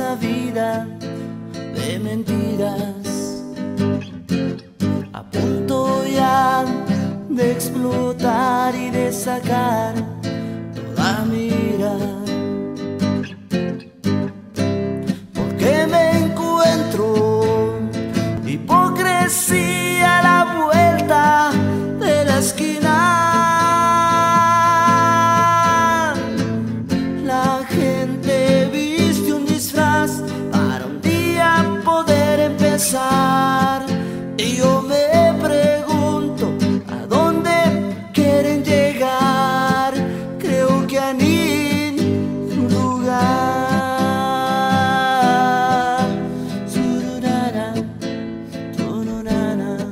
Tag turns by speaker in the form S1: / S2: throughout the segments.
S1: esta vida de mentiras, a punto ya de explotar y de sacar toda mi ira, porque me encuentro hipocresía a la vuelta de la esquina. La gente viste un disfraz para un día poder empezar, y yo me pregunto a dónde quieren llegar. Creo que a ningún lugar. Sururara, tururara.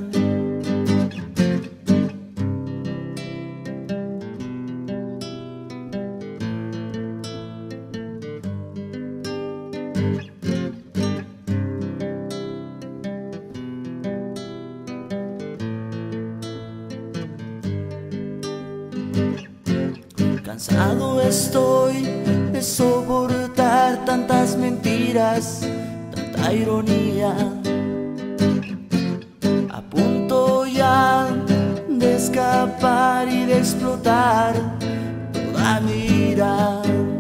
S1: Cansado estoy de soportar tantas mentiras, tanta ironía, a punto ya de escapar y de explotar toda mi ira,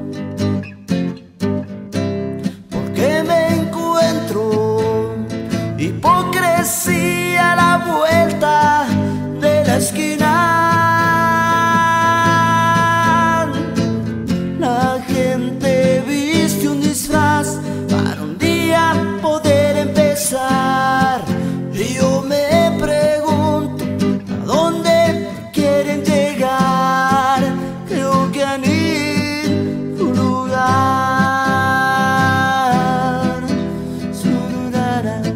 S1: porque me encuentro hipocresía a la vuelta de la esquina. La gente viste un disfraz para un día poder empezar, y yo me pregunto a dónde quieren llegar. Creo que a ningún lugar. Sururara.